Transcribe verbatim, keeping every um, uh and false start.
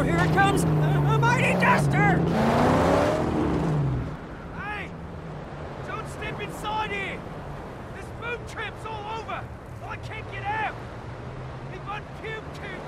here it comes! A mighty duster! Hey! Don't step inside here! There's boom traps all over! I can't get out! If on PubeTubes